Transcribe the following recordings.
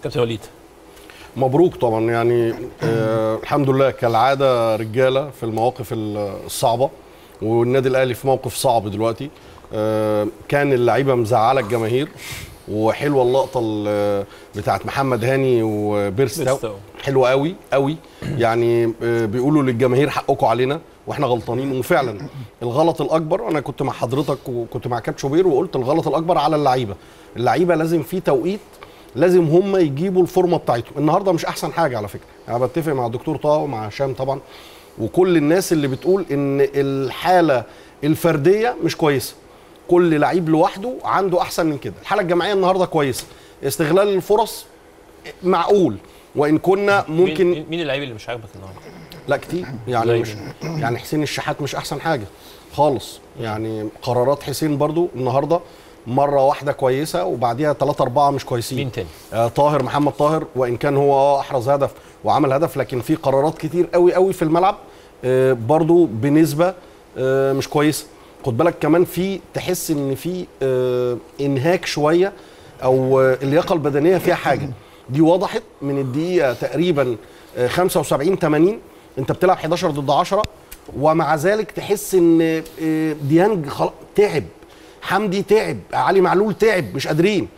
كابتن وليد مبروك طبعا يعني الحمد لله كالعاده رجاله في المواقف الصعبه، والنادي الاهلي في موقف صعب دلوقتي. كان اللعيبه مزعله الجماهير، وحلوه اللقطه بتاعت محمد هاني وبيرستاو حلوه قوي قوي. يعني بيقولوا للجماهير حقكم علينا واحنا غلطانين، وفعلا الغلط الاكبر، انا كنت مع حضرتك وكنت مع كابتن شوبير وقلت الغلط الاكبر على اللعيبه لازم في توقيت، لازم هم يجيبوا الفورمه بتاعتهم. النهارده مش احسن حاجه على فكره، انا بتفق مع الدكتور طه ومع هشام طبعا وكل الناس اللي بتقول ان الحاله الفرديه مش كويسه، كل لعيب لوحده عنده احسن من كده. الحاله الجماعيه النهارده كويسه، استغلال الفرص معقول، وان كنا ممكن. مين اللعيب اللي مش عاجبك النهارده؟ لا كتير يعني، مش يعني حسين الشحات مش احسن حاجه خالص، يعني قرارات حسين برضو النهارده مره واحده كويسه وبعديها 3 4 مش كويسين. مين تاني؟ طاهر، محمد طاهر، وان كان هو احرز هدف وعمل هدف، لكن في قرارات كتير قوي قوي في الملعب برضو بنسبه مش كويسه. خد بالك كمان في تحس ان في انهاك شويه، او اللياقه البدنيه فيها حاجه، دي وضحت من الدقيقه تقريبا 75 80 انت بتلعب 11 ضد 10، ومع ذلك تحس ان ديانج تعب، حمدي تعب، علي معلول تعب، مش قادرين.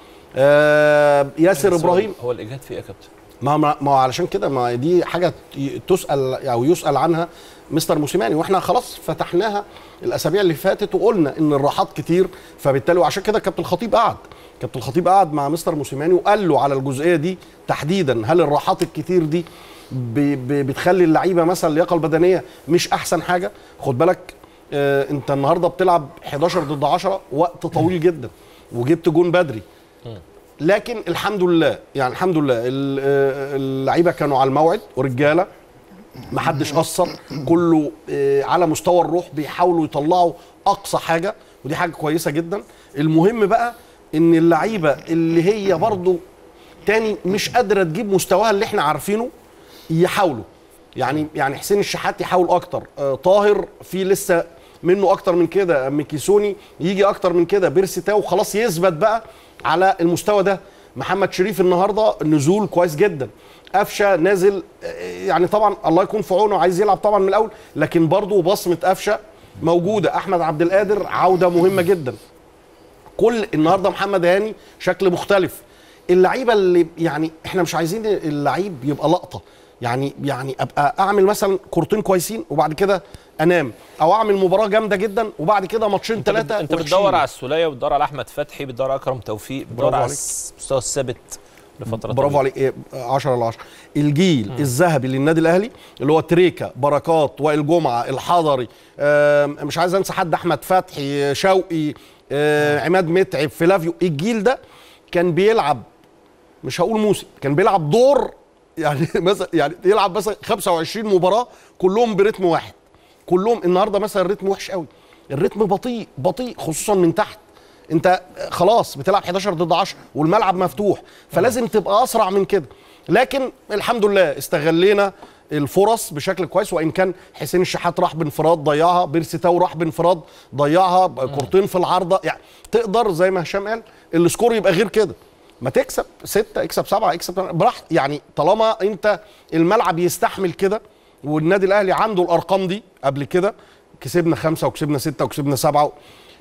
ياسر ابراهيم هو الاجهاد في ايه يا كابتن؟ ما علشان كده، ما دي حاجه تسال او يسال عنها مستر موسيماني، واحنا خلاص فتحناها الاسابيع اللي فاتت وقلنا ان الراحات كتير، فبالتالي وعشان كده كابتن الخطيب قعد مع مستر موسيماني وقال له على الجزئيه دي تحديدا، هل الراحات الكتير دي بتخلي اللعيبه مثلا اللياقه البدنيه مش احسن حاجه؟ خد بالك انت النهارده بتلعب 11 ضد 10 وقت طويل جدا، وجبت جون بدري، لكن الحمد لله يعني الحمد لله اللعيبه كانوا على الموعد ورجاله، ما حدش قصر، كله على مستوى الروح بيحاولوا يطلعوا اقصى حاجه، ودي حاجه كويسه جدا. المهم بقى ان اللعيبه اللي هي برضو تاني مش قادره تجيب مستواها اللي احنا عارفينه يحاولوا، يعني حسين الشحات يحاول اكتر، طاهر في لسه منه اكتر من كده، ميكيسوني يجي اكتر من كده، بيرسيتاو خلاص يثبت بقى على المستوى ده، محمد شريف النهارده نزول كويس جدا، قفشه نازل يعني طبعا الله يكون في عونه، عايز يلعب طبعا من الاول، لكن برضه بصمه قفشه موجوده، احمد عبد القادر عوده مهمه جدا، كل النهارده محمد هاني شكل مختلف. اللعيبه اللي يعني احنا مش عايزين اللعيب يبقى لقطه، يعني ابقى اعمل مثلا كورتين كويسين وبعد كده انام، او اعمل مباراه جامده جدا وبعد كده ماتشين 3. انت بتدور على السوليه وبتدور على احمد فتحي، بتدور على اكرم توفيق، بتدور على المستوى الثابت لفتره. برافو عليك، 10 على 10. الجيل الذهبي للنادي الاهلي اللي هو تريكا، بركات، وائل جمعه، الحضري، مش عايز انسى حد، احمد فتحي، شوقي، عماد متعب، فلافيو، الجيل ده كان بيلعب، مش هقول موسم، كان بيلعب دور، يعني مثلا يعني يلعب مثلا 25 مباراه كلهم برتم واحد، كلهم. النهارده مثلا الريتم وحش قوي، الريتم بطيء خصوصا من تحت، انت خلاص بتلعب 11 ضد 10 والملعب مفتوح، فلازم تبقى اسرع من كده. لكن الحمد لله استغلينا الفرص بشكل كويس، وان كان حسين الشحات راح بانفراد ضيعها، بيرسيتاو راح بانفراد ضيعها، كورتين في العارضه، يعني تقدر زي ما هشام قال السكور يبقى غير كده، ما تكسب 6 اكسب 7 اكسب براحتك، يعني طالما انت الملعب يستحمل كده، والنادي الاهلي عنده الارقام دي قبل كده، كسبنا 5 وكسبنا 6 وكسبنا 7،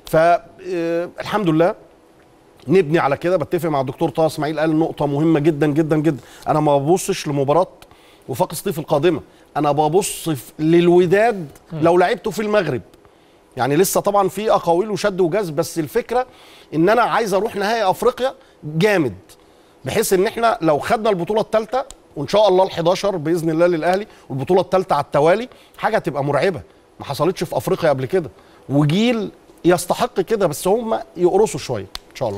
فالحمد لله نبني على كده. بتفق مع الدكتور طه اسماعيل، قال نقطه مهمه جدا جدا جدا، انا ما ببصش لمباراه وفاق سطيف القادمه، انا ببص للوداد لو لعبته في المغرب، يعني لسه طبعا في اقاويل وشد وجذب، بس الفكره ان انا عايز اروح نهائي افريقيا جامد، بحيث ان احنا لو خدنا البطوله الثالثه وان شاء الله ال11 باذن الله للاهلي، والبطوله الثالثه على التوالي، حاجه تبقى مرعبه ما حصلتش في افريقيا قبل كده، وجيل يستحق كده، بس هم يقرصوا شويه ان شاء الله.